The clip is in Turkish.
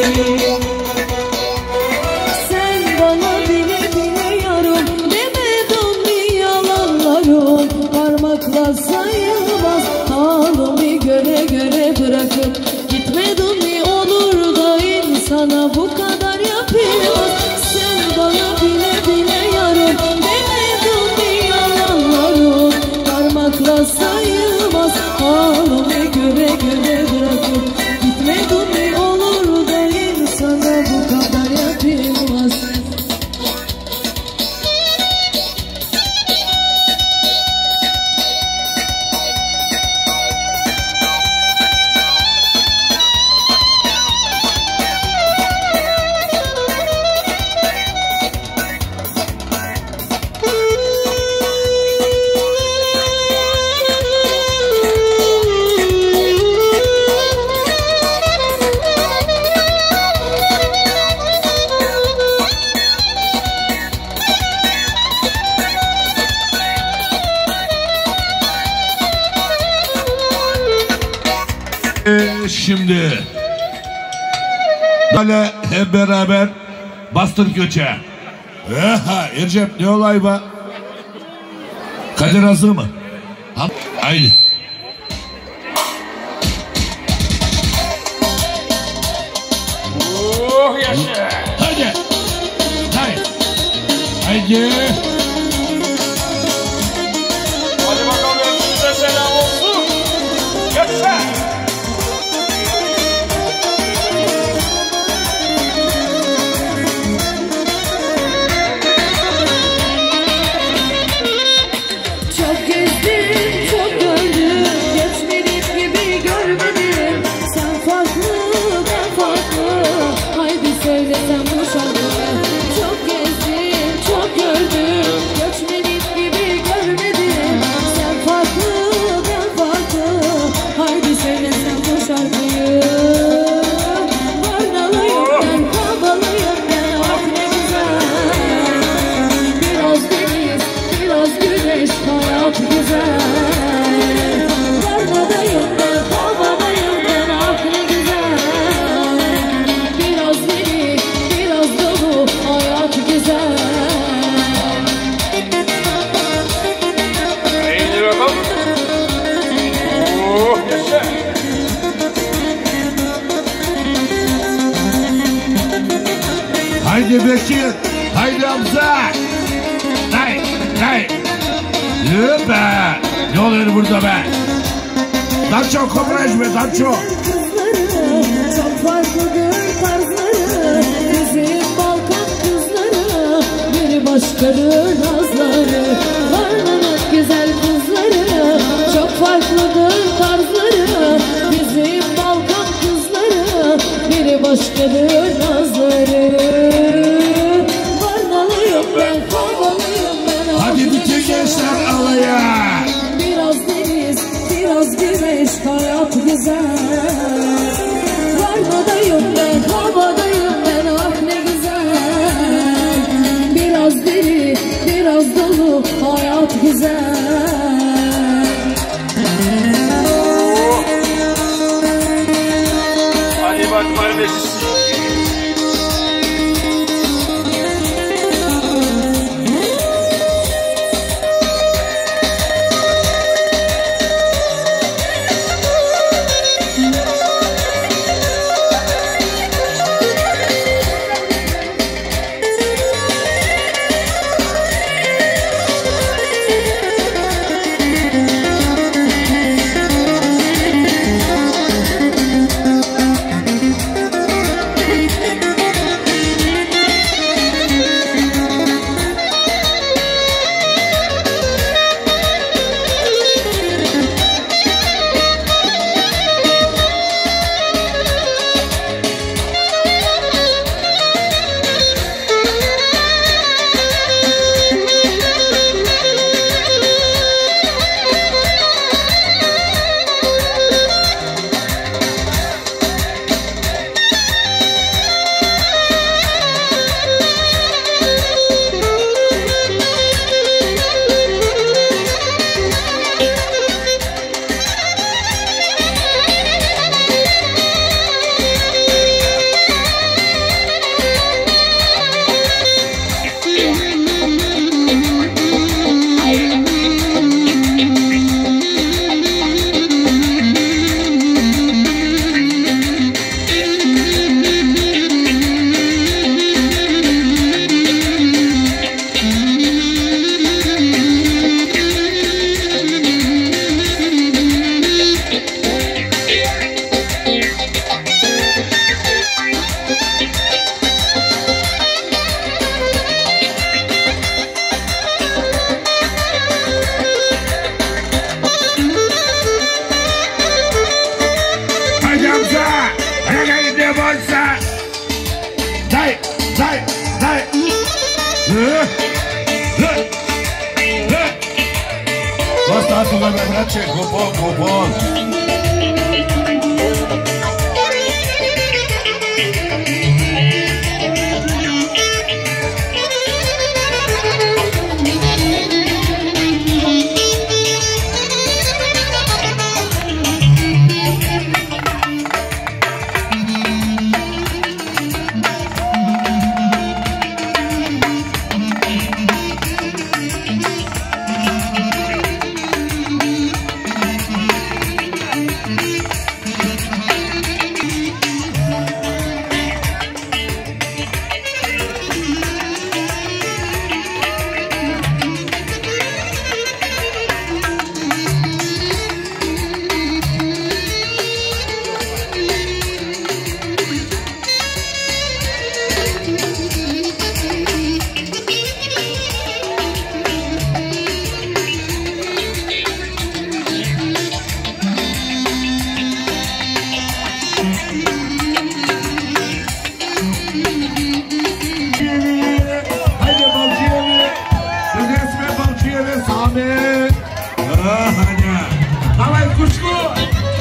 Sen bana bile bile yarım demedin mi yalanlarım? Parmakla sayılmaz halımı göre göre bırakıp gitmedin mi? Olur da insana bu kadar yapılmaz. Sen bana bile bile yarım demedin mi yalanlarım? Parmakla sayılmaz halımı göre göre bırakıp gitmedin mi? Olur da insana bu kadar yapılmaz. Şimdi böyle hep beraber bastır göçe. Ercep ne olay be? Kadir hazır mı? Haydi. Oh yaşa. Haydi. Haydi. Haydi. Hadi bakalım size selam olsun. Yaşa. Çok gezdim, çok gördüm, geçmedik gibi görmedim. Sen farklı, ben farklı, haydi söylesem bu şarkıyı. Çok gezdim, çok gördüm, geçmedik gibi görmedim. Sen farklı, ben farklı, haydi söylesem bu şarkıyı. Varnalıyım ben, kabalıyım ben, ah ne güzel. Biraz deniz, biraz güneş, hayat güzel. Varmadayım ben, havadayım ben, ah ne güzel. Biraz deniz, biraz dolu, hayat güzel. Haydi bakalım. Oh yaşa. Haydi Bekir. Haydi Hamza. Haydi. Haydi. Yürü be. Ne oluyor burada be? Danço kobraj be Danço. Kızları, çok farklıdır tarzları. Bizim Balkan kızları, biri başkadır nazları. Varlının güzel kızları, çok farklıdır tarzları. Bizim Balkan kızları, biri başkadır nazları. Varnalıyım ben, havalıyım ben. Hadi bütün gençler alaya. Biraz deniz, biraz güneş, hayat güzel. Varmadayım ben, havadayım ben, ah ne güzel. Biraz deli, biraz dolu, hayat güzel. Hadi bak kardeş. Day, day, day. Basta sulla mia braccia, copon, copon. Давай, Кучку!